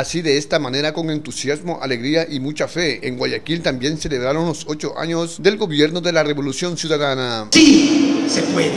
Así, de esta manera, con entusiasmo, alegría y mucha fe, en Guayaquil también celebraron los 8 años del gobierno de la Revolución Ciudadana. Sí, se puede.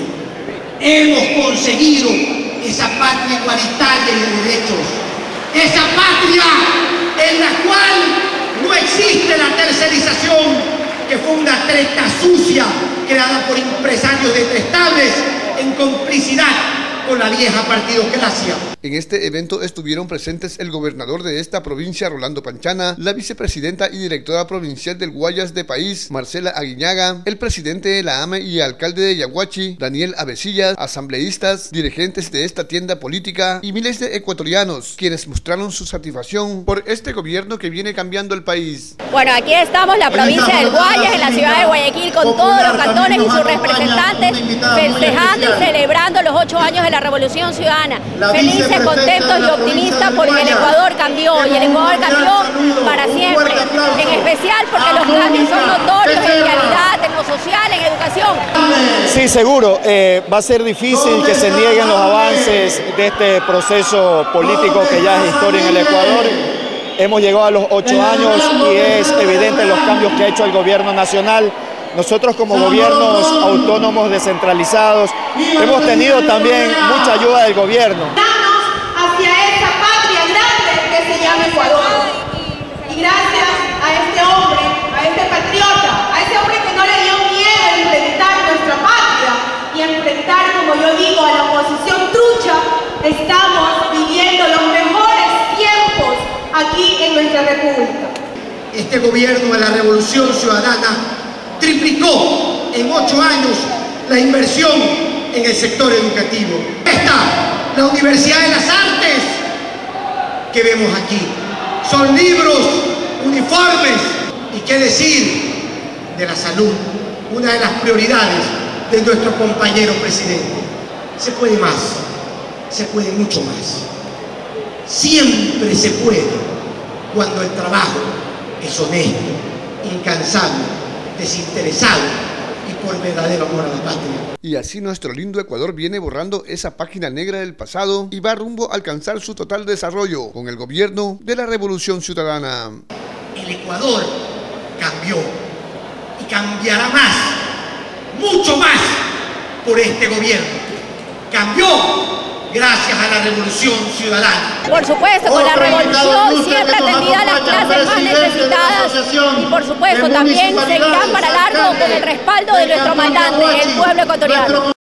Hemos conseguido esa patria igualitaria de derechos, esa patria en la cual no existe la tercerización, que fue una treta sucia creada por empresarios detestables en complicidad con la vieja partidocracia. En este evento estuvieron presentes el gobernador de esta provincia, Rolando Panchana, la vicepresidenta y directora provincial del Guayas de País, Marcela Aguiñaga, el presidente de la AME y alcalde de Yaguachi, Daniel Avecillas, asambleístas, dirigentes de esta tienda política y miles de ecuatorianos, quienes mostraron su satisfacción por este gobierno que viene cambiando el país. Bueno, aquí estamos, la provincia del Guayas, en la ciudad de Guayaquil, con todos los cantones y sus representantes, festejando y celebrando los 8 años de la Revolución Ciudadana. Felices, contentos y optimistas porque el Ecuador cambió, y el Ecuador cambió para siempre, en especial porque los cambios son notorios en vialidad, en lo social, en educación. Sí, seguro, va a ser difícil que se nieguen los avances de este proceso político que ya es historia en el Ecuador. Hemos llegado a los 8 años y es evidente los cambios que ha hecho el gobierno nacional. Nosotros, como gobiernos autónomos descentralizados, hemos tenido también mucha ayuda del gobierno. Hacia esa patria grande que se llama Ecuador. Y gracias a este hombre, a este patriota, a ese hombre que no le dio miedo a enfrentar nuestra patria y a enfrentar, como yo digo, a la oposición trucha, estamos viviendo los mejores tiempos aquí en nuestra república. Este gobierno de la Revolución Ciudadana triplicó en 8 años la inversión en el sector educativo. La Universidad de las Artes que vemos aquí. Son libros, uniformes y qué decir de la salud, una de las prioridades de nuestro compañero presidente. Se puede más, se puede mucho más. Siempre se puede cuando el trabajo es honesto, incansable, desinteresado y por verdadero amor a la patria. Y así nuestro lindo Ecuador viene borrando esa página negra del pasado y va rumbo a alcanzar su total desarrollo con el gobierno de la Revolución Ciudadana. El Ecuador cambió y cambiará más, mucho más, por este gobierno. Cambió gracias a la Revolución Ciudadana. Por supuesto, con la revolución siempre atendida a las clases más necesitadas, y por supuesto también seguirán para largo con el respaldo de nuestro mandante, el pueblo ecuatoriano.